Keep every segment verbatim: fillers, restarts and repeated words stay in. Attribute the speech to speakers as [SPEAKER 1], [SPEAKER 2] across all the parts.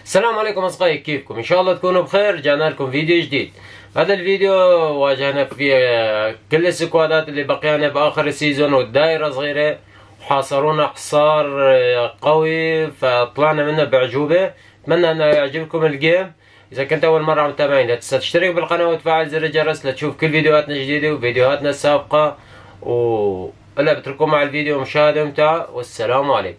[SPEAKER 1] السلام عليكم اصدقائي، كيفكم؟ ان شاء الله تكونوا بخير. رجعنا لكم فيديو جديد. هذا الفيديو واجهنا فيه كل السكوادات اللي بقينا باخر السيزون، والدائرة صغيرة وحاصرونا حصار قوي فطلعنا منه باعجوبة. اتمنى انه يعجبكم الجيم. اذا كنت اول مرة عم تتابعني لا تنسى تشترك بالقناة وتفعل زر الجرس لتشوف كل فيديوهاتنا الجديدة وفيديوهاتنا السابقة. وإلا بتركوا مع الفيديو مشاهدة ممتعة، والسلام عليكم.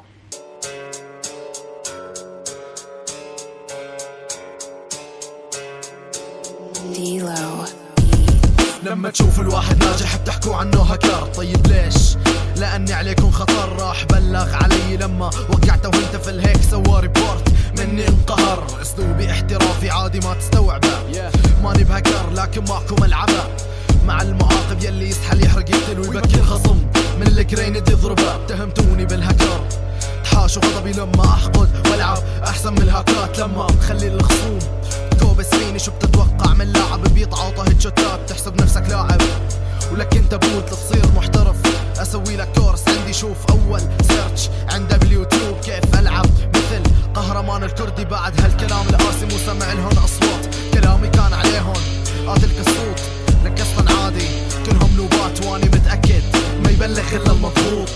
[SPEAKER 2] لما تشوف الواحد ناجح بتحكوا عنه هكر، طيب ليش؟ لاني عليكم خطر. راح بلغ علي لما وقعته وانت في الهيك سوى ريبورت مني انقهر. اسلوبي احترافي عادي ما تستوعبه، ماني بهكر لكن ماكو ملعبه. مع المعاقب يلي يسحل يحرق يقتل ويبكي الخصم، من الجريند يضربه. اتهمتوني بالهكر، تحاشوا غضبي لما احقد والعب احسن من الهاكات. لما تخلي الخصوم كوبس فيني، شو بتتوقع من لاعب بيتعاطى هيدشوتات؟ تحسب نفسك لاعب ولك انت بوت تصير محترف. اسوي لك كورس عندي، شوف اول سيرش عند دبليو تيوب كيف العب مثل قهرمان الكردي. بعد هالكلام لقاسم وسمع لهن اصوات، كلامي كان عليهن قاتلك الصوت. لك اصلا عادي كلهم نوبات، واني متاكد ما يبلغ الا المضغوط.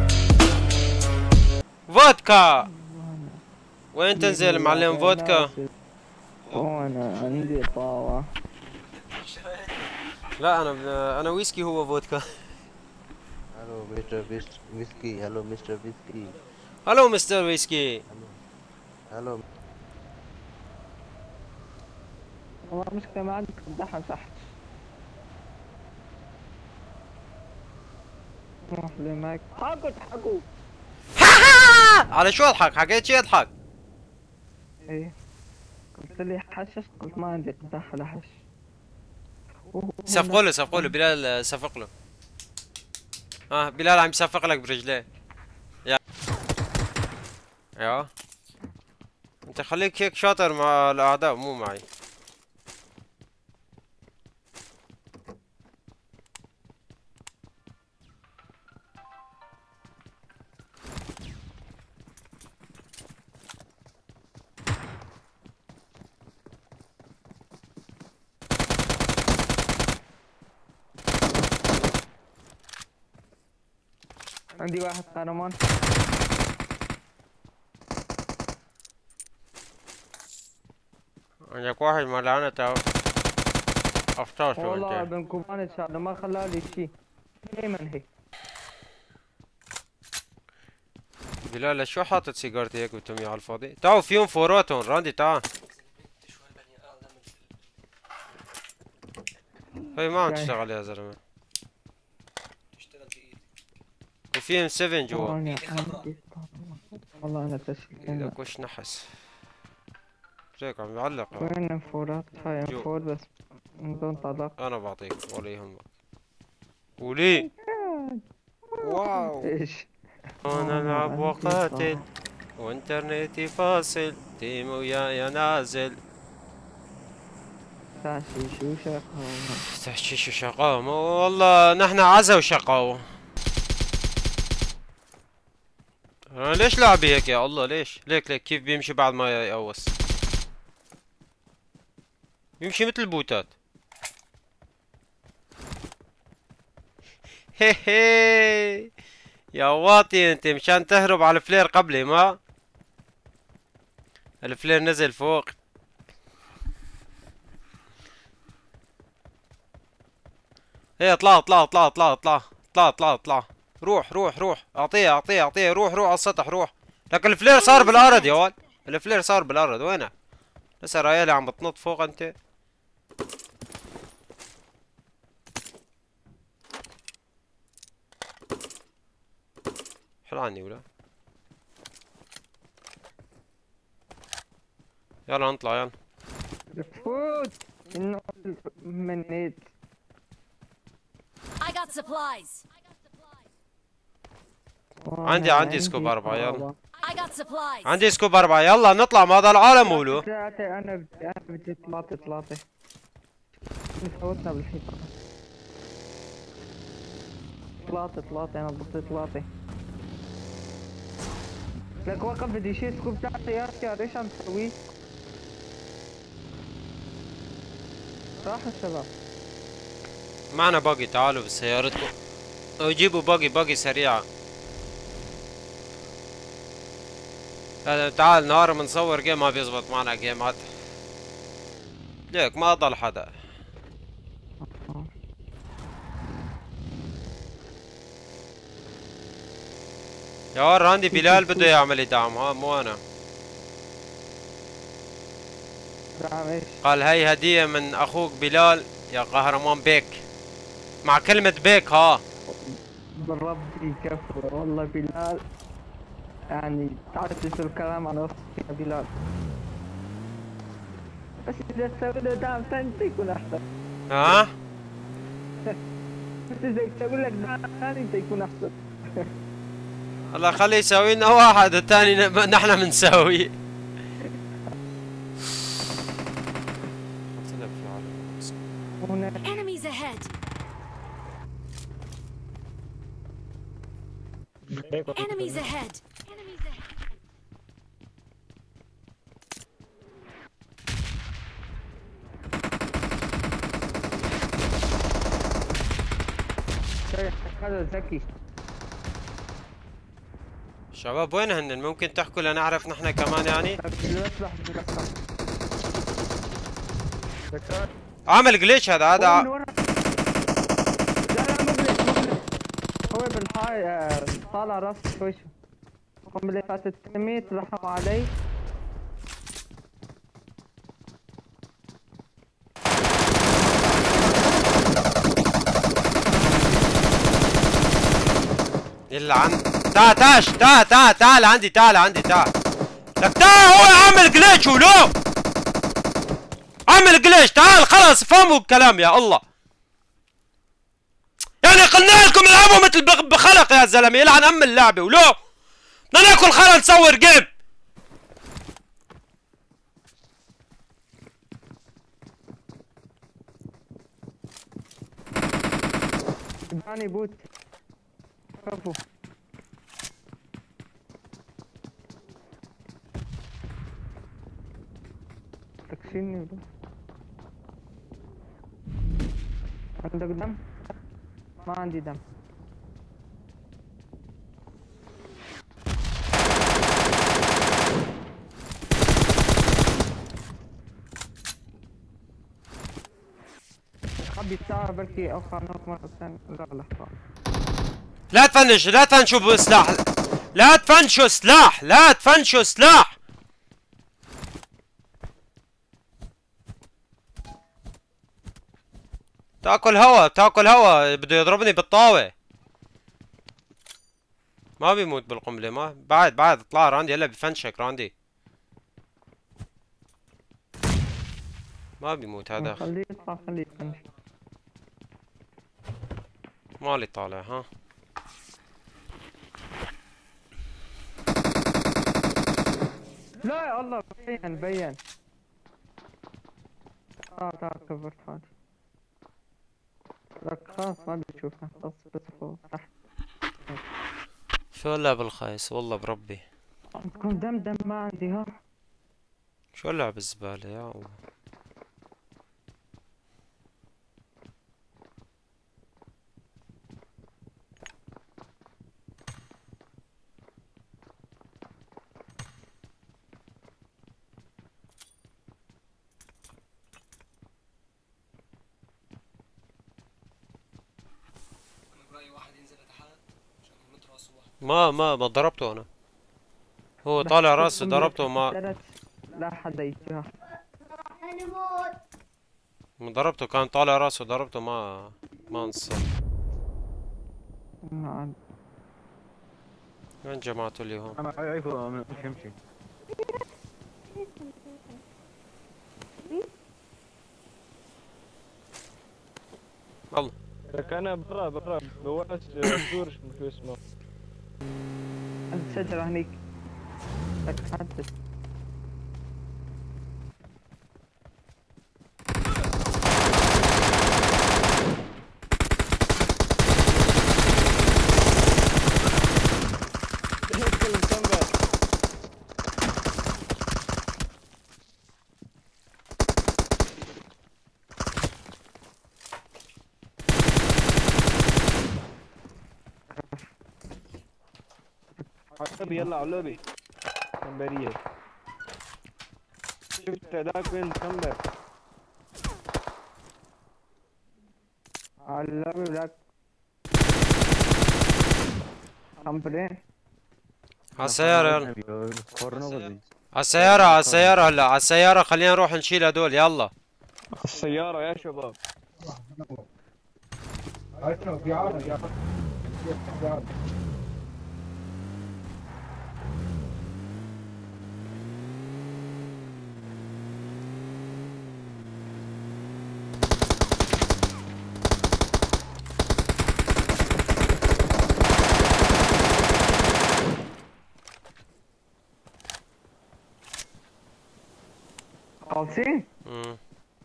[SPEAKER 1] فودكا وين تنزل معلم فودكا؟
[SPEAKER 3] وانا عندي طاوة.
[SPEAKER 1] لا انا انا ويسكي هو فودكا.
[SPEAKER 4] هلو مستر ويسكي. هلو مستر ويسكي.
[SPEAKER 1] هلو مستر ويسكي.
[SPEAKER 4] هلو.
[SPEAKER 3] والله مشكلة ما عندك تدحن تحت. روح لماك حقوا تحقوا.
[SPEAKER 1] على شو اضحك؟ حكيت شي اضحك.
[SPEAKER 3] ايه قلت لي حشش، قلت ما عندي قداح ولا حش.
[SPEAKER 1] صفقوا له صفقوا له بلال، صفق له. اه بلال عم يصفق لك برجليه. يا ايوه انت خليك هيك شاطر مع الاعداء مو معي.
[SPEAKER 3] عندي واحد قهرمان.
[SPEAKER 1] عندك واحد ملعنة تعال افطار شو
[SPEAKER 3] والله
[SPEAKER 1] انت.
[SPEAKER 3] ابن كوبان شاد ما خلالي شي. دايما هيك.
[SPEAKER 1] بلال شو حاطط سيجارتي هيك بتمي على الفاضي؟ تعالوا فيهم فورات هون. راندي تعال. هي ما عم تشتغل يا زلمه. وفيهم سفن جوا.
[SPEAKER 3] والله انا تسلم.
[SPEAKER 1] لك وش نحس هيك عم يعلق.
[SPEAKER 3] وين فورات؟ هاي فور بس من دون طلاق.
[SPEAKER 1] انا بعطيك ولا يهمك. ولي واو
[SPEAKER 3] ايش؟
[SPEAKER 1] انا العب وقاتل وانترنتي فاصل، تيم ويايا نازل.
[SPEAKER 3] تحشيش وشقاوة.
[SPEAKER 1] تحشيش وشقاوة. والله نحن عزا وشقاوة. أنا ليش لعبي هيك يا الله؟ ليش؟ ليك ليك كيف بيمشي بعد ما يقوس؟ بيمشي مثل البوتات. هي هي يا واطي انت مشان تهرب على الفلير قبلي. ما الفلير نزل فوق. هي اطلع اطلع اطلع اطلع اطلع اطلع اطلع اطلع. روح روح روح اعطيه اعطيه اعطيه. روح روح على السطح روح. لك الفلير صار بالارض يا ولد. الفلير صار بالارض. وينه؟ لسه رايالي عم بتنط فوق انت. حل عني ولا. يلا نطلع يلا.
[SPEAKER 3] فوت انه منيت.
[SPEAKER 5] I got supplies.
[SPEAKER 1] عندي عندي سكوب أربعة يلا.
[SPEAKER 5] I got supplies.
[SPEAKER 1] عندي سكوب أربعة يلا نطلع. ما هذا العالم مولو.
[SPEAKER 3] انا بدي انا بدي ثلاثة ثلاثة. فوتنا بالحيطة. ثلاثة ثلاثة انا ضبطت ثلاثة. لك وقف بدي شيء سكوب تحت يا رجال. ايش عم تسوي؟ راح الشباب.
[SPEAKER 1] معنا باقي، تعالوا بسيارتكم او جيبوا باقي باقي سريعة. هذا تعال نهار بنصور جيم ما بيزبط معنا جيمات. ليك ما ضل حدا. يا ور عندي بلال بده يعمل دعم، ها مو انا.
[SPEAKER 3] دعم ايش؟
[SPEAKER 1] قال هي هدية من اخوك بلال يا قهرمان بيك، مع كلمة بيك. ها
[SPEAKER 3] بالرب يكفر والله بلال، يعني تعرف شو الكلام عن اختي يا بلال، بس اذا تسوي له دعم ثاني يكون احسن.
[SPEAKER 1] ها
[SPEAKER 3] بس اذا تسوي لك دعم ثاني يكون احسن.
[SPEAKER 1] الله خليه يسوي لنا واحد والثاني نحن بنسوي.
[SPEAKER 5] Enemies ahead. Enemies ahead. Enemies ahead.
[SPEAKER 3] هذا ذكي.
[SPEAKER 1] شباب وين هن؟ ممكن تحكوا لنعرف نحن كمان يعني؟ عامل جليتش هذا هذا
[SPEAKER 3] لا لا مو جليتش مو جليتش، هو بالحاي طالع راسه شوي شوي. القنبلة فاتت تميت رحموا علي.
[SPEAKER 1] يلا عند تعال تعال تعال تعال تعال عندي، تعال عندي تعال لك تعال. هو عامل جليتش ولو عامل جليتش. تعال خلاص فهموا الكلام يا الله. يعني قلنا لكم العبوا مثل بخلق يا زلمه، يلعن ام اللعبه ولو بدنا ناكل خلنا نصور جيم.
[SPEAKER 3] اداني بوت كفو. تكشيني ولا عندك دم؟ ما عندي دم. حبي ساعة بركي او خانوك مرة ثانية. لا لحظة
[SPEAKER 1] لا تفنش لا تفنشوا بسلاح، لا تفنشوا سلاح، لا تفنشوا سلاح. تاكل هوا تاكل هوا، بده يضربني بالطاوة. ما بيموت بالقنبلة، ما بعد بعد اطلع راندي هلا بفنشك راندي. ما بيموت هذا.
[SPEAKER 3] خليه يطلع خليه يفنش.
[SPEAKER 1] مالي طالع ها.
[SPEAKER 3] لا يا الله بين بين. تعال تعال كفرت هذا. لك خلاص ما بدي اشوفها، خلاص بس فوق تحت.
[SPEAKER 1] شو اللعب الخايس والله بربي.
[SPEAKER 3] عندكم دم دم ما عندي ها.
[SPEAKER 1] شو اللعب الزبالة يا الله. ما ما ما ضربته انا، هو طالع راسه ضربته ما
[SPEAKER 3] لا حدا يجيها.
[SPEAKER 1] ما ضربته، كان طالع راسه ضربته ما ما انصر.
[SPEAKER 3] نعم
[SPEAKER 1] وين جماعته اللي هون؟
[SPEAKER 6] انا اعرفه مش يمشي.
[SPEAKER 1] الله
[SPEAKER 6] لك انا برا برا بوقت سور شو اسمه.
[SPEAKER 3] عند الشجرة هنيك. لك حدث.
[SPEAKER 6] اللوبي يلا على اللوبي. كمبرية. شفت ذاك وين كمبر؟
[SPEAKER 3] على اللعبة بلاك كمبرين.
[SPEAKER 7] على السيارة يلا. على السيارة على السيارة هلا على السيارة، خلينا نروح نشيل هدول يلا.
[SPEAKER 6] السيارة يا شباب.
[SPEAKER 3] خالصين؟
[SPEAKER 7] امم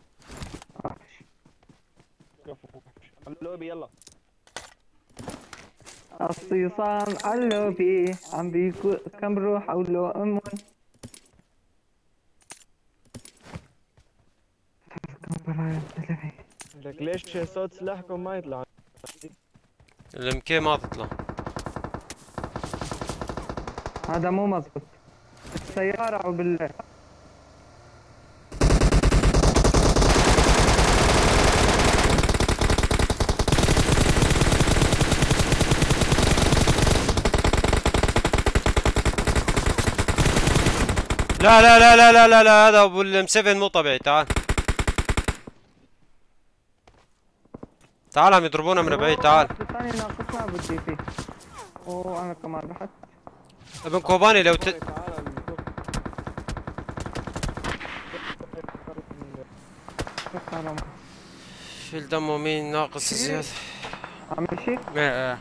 [SPEAKER 6] اللوبي يلا.
[SPEAKER 3] الصيصان على اللوبي عم بيكو كم روح أولو أمون.
[SPEAKER 6] لك ليش صوت سلاحكم ما يطلع؟
[SPEAKER 7] الامكي ما تطلع.
[SPEAKER 3] هذا مو مزبوط. بالسيارة أو بال
[SPEAKER 7] لا لا لا لا لا لا لا هذا ابو الام سبعة مو طبيعي. تعال تعال عم يضربونا من بعيد. تعال
[SPEAKER 3] الثاني ناقصنا بدي فيه. اوه انا كمان رحت.
[SPEAKER 7] ابن كوباني لو ت... شيل دمه مين ناقص زيادة.
[SPEAKER 3] عم يمشي؟
[SPEAKER 7] ايه ايه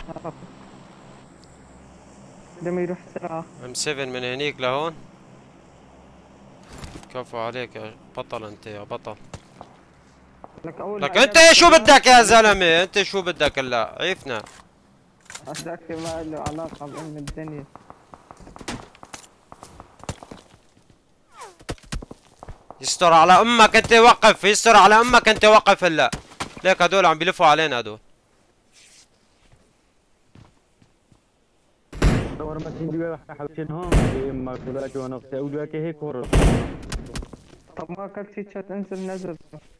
[SPEAKER 3] لما يروح بسرعة.
[SPEAKER 7] ام سبعة من هنيك لهون. كفو عليك يا بطل انت يا بطل.
[SPEAKER 3] لك اول
[SPEAKER 7] لك انت شو بدك يا زلمه؟ انت شو بدك هلا؟ عيفنا.
[SPEAKER 3] هذاك ما له علاقة بأم الدنيا.
[SPEAKER 7] يستر على امك انت وقف. يستر على امك انت وقف هلا. ليك هدول عم بيلفوا علينا هدول.
[SPEAKER 6] دور ما تندي واحد حوشين هون ما كذاك وانا اقول هيك ورا.
[SPEAKER 3] طب ما اكلت شيء شات انزل نزل.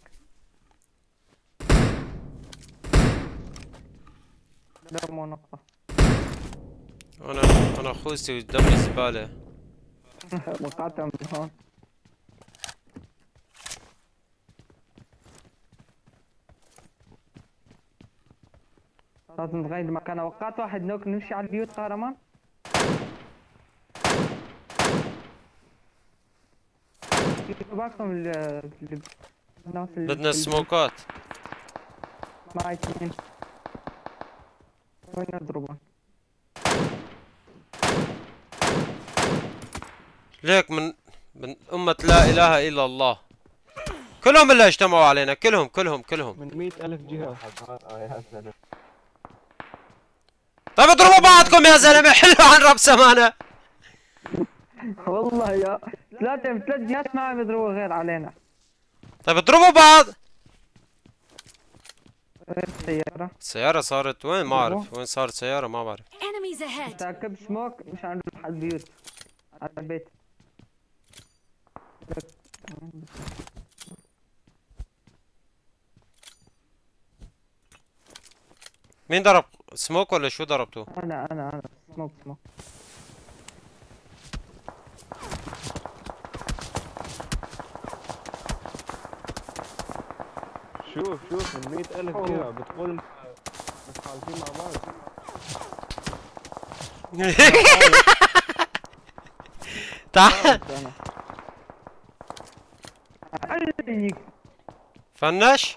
[SPEAKER 3] لا مو نقطة.
[SPEAKER 7] انا انا خوستي ودمي زبالة.
[SPEAKER 3] مقاطع من هون. لازم نغير المكان. اوقات واحد نوك نمشي على البيوت قهرمان. باكم ال الناس اللي
[SPEAKER 7] بدنا السموكات.
[SPEAKER 3] معي اثنين. وين يضربون؟
[SPEAKER 7] ليك من من أمة لا إله إلا الله. كلهم اللي اجتمعوا علينا. كلهم كلهم كلهم
[SPEAKER 6] من مئة ألف جهة.
[SPEAKER 7] طيب اضربوا بعضكم يا زلمة. حلوا عن رب سمانة.
[SPEAKER 3] والله يا ثلاثة ثلاث جهات ما عم يضربوا غير علينا.
[SPEAKER 7] طيب اضربوا بعض.
[SPEAKER 3] غير السيارة.
[SPEAKER 7] السيارة صارت وين؟ ما أعرف وين صارت سيارة. ما بعرف.
[SPEAKER 5] Enemies ahead.
[SPEAKER 3] تاكب سموك مشان نروح على البيوت. على البيت.
[SPEAKER 7] مين ضرب سموك ولا شو ضربته؟
[SPEAKER 3] انا انا انا سموك سموك.
[SPEAKER 6] شوف شوف من مئة ألف جهة بتقول متخالفين مع بعض.
[SPEAKER 7] تعال فنش.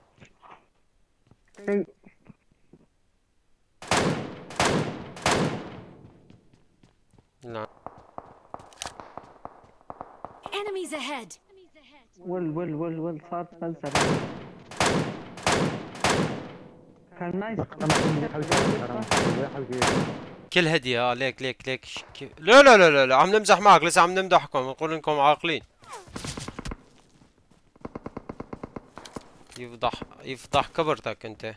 [SPEAKER 7] لا
[SPEAKER 5] Enemies ahead.
[SPEAKER 3] ول ول ول ول صار فلسفة. كان نايس.
[SPEAKER 7] كل هدية. اه ليك ليك ليك ش... ك... لا لا لا لا عم نمزح معك. لسه عم نمدحكم. نقول انكم عاقلين. يفضح يفضح كبرتك انت.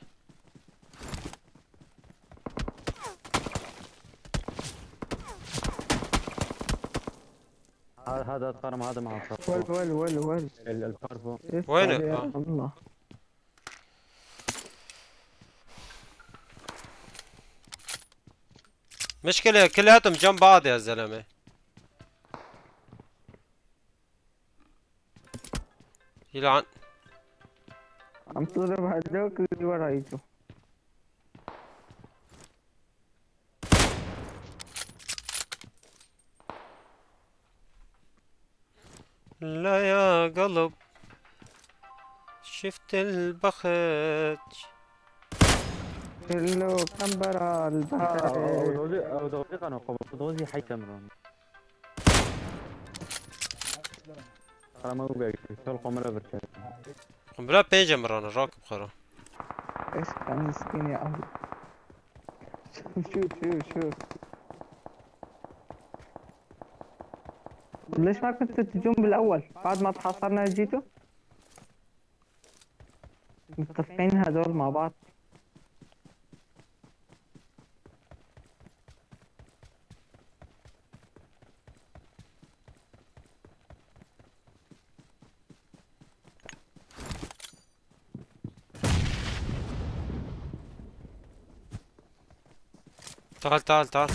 [SPEAKER 8] هذا القرم هذا مع
[SPEAKER 3] ول ول ول ول
[SPEAKER 8] الكارفو.
[SPEAKER 7] وينك؟
[SPEAKER 3] يا
[SPEAKER 7] آه.
[SPEAKER 3] الله.
[SPEAKER 7] مشكلة كلياتهم جنب بعض يا زلمة. يلعن.
[SPEAKER 3] عم تضرب هذوك اللي ورايته.
[SPEAKER 7] لا يا قلب شفت البخت
[SPEAKER 3] كله كمبرة البحر.
[SPEAKER 8] او دوزي قنو دوزي حي كاميرون. ترى ما هو جاي يشتغل قمرة برشا.
[SPEAKER 7] قنبلة بيجا مرة الراكب خرا.
[SPEAKER 3] ايش كان مسكين يا أبو. شوف شوف شوف. ليش ما كنتوا تجون بالأول بعد ما تحاصرنا جيتوا؟ متفقين هذول مع بعض.
[SPEAKER 7] تعال تعال تعال.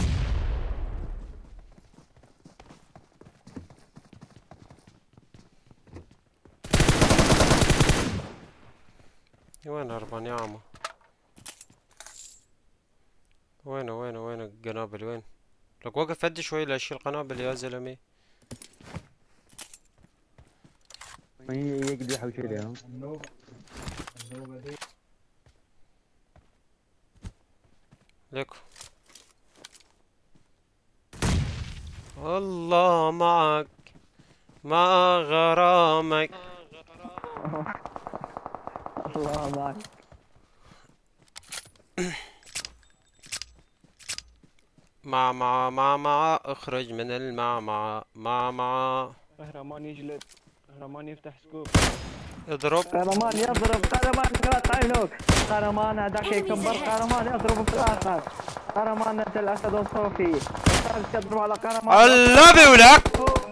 [SPEAKER 7] وين هربان يا عمو؟ وينه وينه وين القنابل وين؟ لك وقف هدي شوي لاشيل القنابل يا زلمة.
[SPEAKER 8] ما هي يقدر يحوش عليهم.
[SPEAKER 7] ليكو الله معك مع غرامك.
[SPEAKER 3] الله معك.
[SPEAKER 7] مع مع مع مع اخرج من المعمعة مع مع.
[SPEAKER 6] قهرمان يجلد، قهرمان يفتح سكوب.
[SPEAKER 7] اضرب.
[SPEAKER 3] قهرمان يضرب، قهرمان قاطع عينك، قهرمان هذاك يكبر، قهرمان يضرب في الاخر، قهرمان انت الاسد الصوفي، الثالث يضرب على قهرمان.
[SPEAKER 7] اللبي ولك.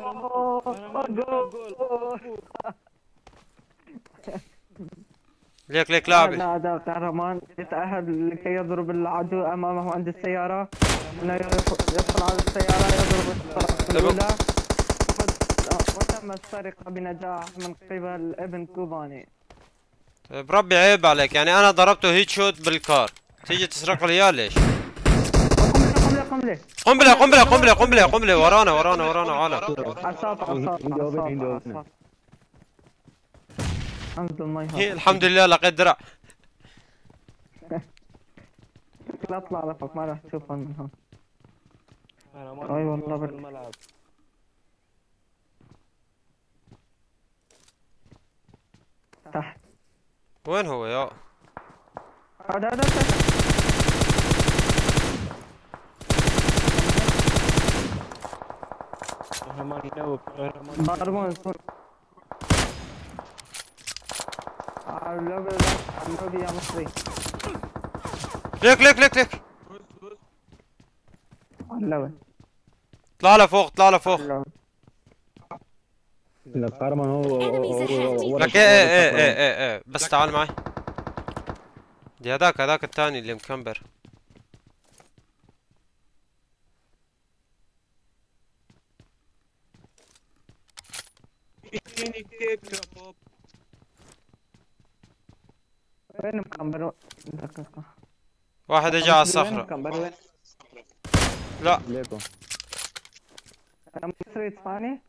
[SPEAKER 7] ليك ليك لاعب.
[SPEAKER 3] هذا قهرمان يتأهل لكي يضرب العدو امامه عند السيارة، انه يدخل على السيارة يضرب الطرف الاولى، وتم السرقة بنجاح من قبل ابن كوباني.
[SPEAKER 7] طيب ربي عيب عليك، يعني انا ضربته هيت شوت بالكار تيجي تسرق لي اياه ليش؟
[SPEAKER 3] قنبلة قنبلة
[SPEAKER 7] قنبلة قنبلة قنبلة قنبلة قنبلة ورانا ورانا ورانا عالم.
[SPEAKER 3] عصاط عصاط عصاط. انزل مي.
[SPEAKER 7] الحمد لله لقيت درع.
[SPEAKER 3] لا اطلع لفوق ما راح تشوفهم من هون.
[SPEAKER 6] قهرمان
[SPEAKER 3] اي والله
[SPEAKER 6] في
[SPEAKER 3] بال-
[SPEAKER 6] الملعب.
[SPEAKER 3] تحت.
[SPEAKER 7] وين هو يا؟
[SPEAKER 3] هذا هذا تحت.
[SPEAKER 6] قهرمان ينوب، قهرمان
[SPEAKER 3] ضربون صور. اللوبي اللوبي يا مصري.
[SPEAKER 7] ليك ليك ليك ليك.
[SPEAKER 3] اللوبي.
[SPEAKER 7] اطلع لفوق اطلع لفوق.
[SPEAKER 8] القرمان هو
[SPEAKER 5] Enemies ahead.
[SPEAKER 7] لك ايه ايه ايه ايه ايه بس تعال معي. دي هذاك هذاك الثاني اللي مكمبر.
[SPEAKER 3] وين مكمبر؟
[SPEAKER 7] واحد اجى على
[SPEAKER 3] وين
[SPEAKER 7] الصخرة.
[SPEAKER 3] مكمبر وين؟
[SPEAKER 7] لا
[SPEAKER 8] ليكو.
[SPEAKER 3] انا مصري اسباني.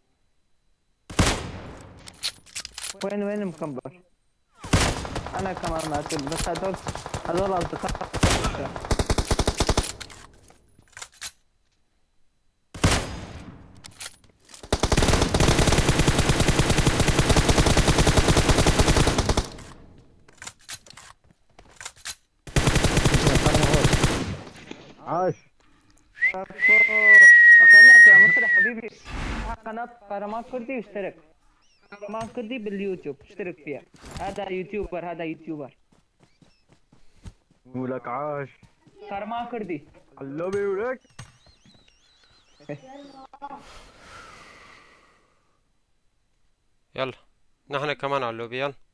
[SPEAKER 3] وين وين مكمبر؟ انا كمان مقتول بس هذول هذول اصدقاء.
[SPEAKER 8] عاش.
[SPEAKER 3] اقول لك يا مصري حبيبي، قناة قهرمان كردي واشترك. قهرمان كردي باليوتيوب اشترك فيها. هذا يوتيوبر هذا يوتيوبر.
[SPEAKER 8] ولك عاش.
[SPEAKER 3] قهرمان كردي.
[SPEAKER 8] I love you. ولك.
[SPEAKER 7] يلا نحن كمان على اللوبي يلا.